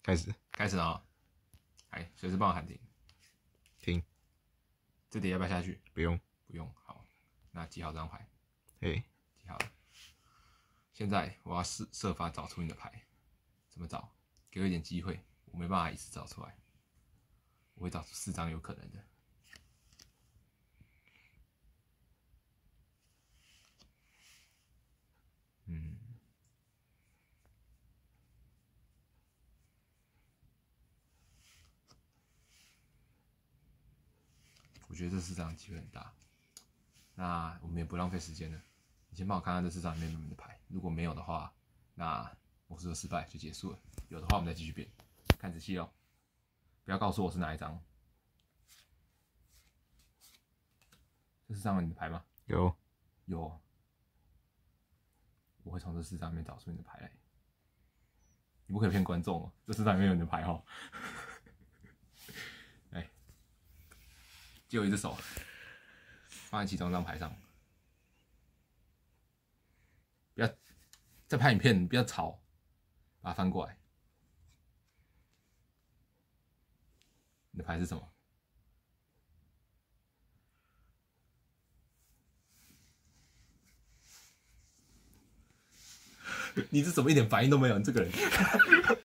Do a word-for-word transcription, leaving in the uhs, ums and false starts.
开始， 开始了啊！哎，随时帮我喊停。 停， 这题要不要下去？ 不用。 不用。好，那记好这张牌。 嘿， 记好了。现在我要设设法找出你的牌，怎么找？给我一点机会，我没办法一次找出来，我会找出四张有可能的。嗯，我觉得这四张机会很大。那我们也不浪费时间了，你先帮我看看这四张里面有没有你的牌。如果没有的话，那我说失败就结束了。有的话，我们再继续变。看仔细哦，不要告诉我是哪一张。这四张有你的牌吗？ 有， 有。我会从这四张里面找出你的牌来。你不可以骗观众哦，这四张里面有你的牌哦。来，借我一只手，放在其中一张牌上。不要再拍影片，不要吵，把它翻过来。你的牌是什么？你是怎么一点反应都没有？你这个人，